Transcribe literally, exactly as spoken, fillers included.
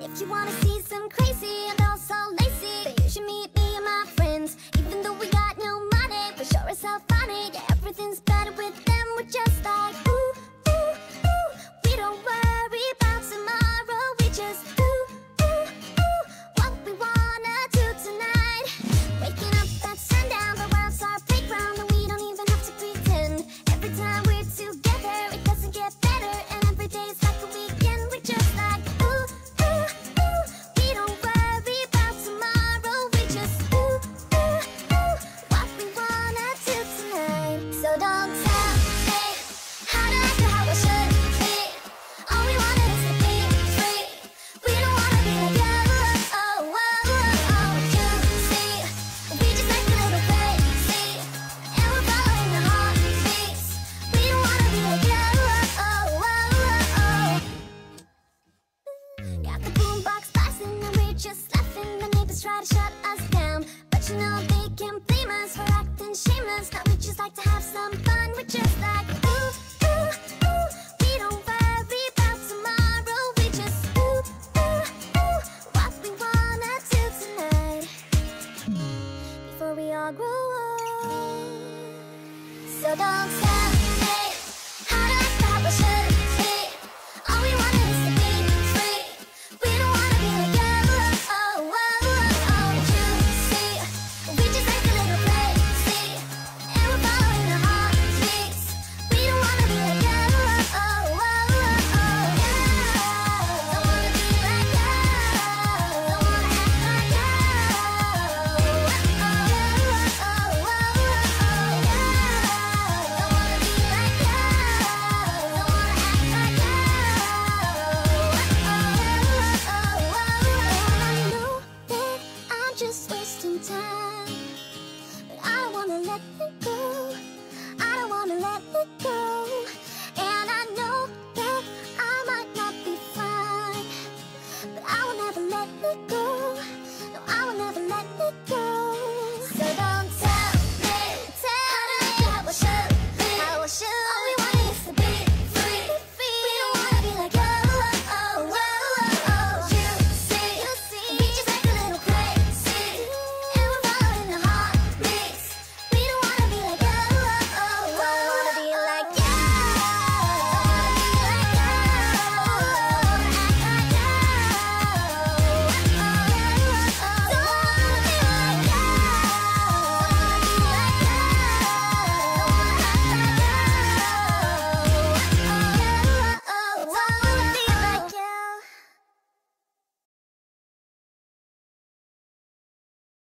If you wanna see some crazy and also lazy, then you should meet me and my friends. Even though we got no money, we're sure as hell funny. Yeah, everything's better with them. We're just like ooh, ooh, ooh. We don't worry about tomorrow. We just ooh, ooh, ooh. What we wanna do tonight. Waking up at sundown, the world's our playground, and we don't even have to pretend. Every time we're together, it doesn't get better, and every day's like a weekend. We're just like ooh, ooh, ooh. We don't worry about tomorrow. We just ooh, ooh, ooh. What we wanna do tonight. So don't tell me how to act or how I should be. All we wanted is to be free. We don't wanna be like you. Oh, oh, oh, oh. You see, we just act a little crazy, and we're following the heartbeats. We don't wanna be like you. Oh, oh, oh, oh. Got the boombox blasting and we're just laughing. The neighbors try to shut us down, but you know they can't blame us for acting shameless. Now we just like to have some fun. We're just like ooh,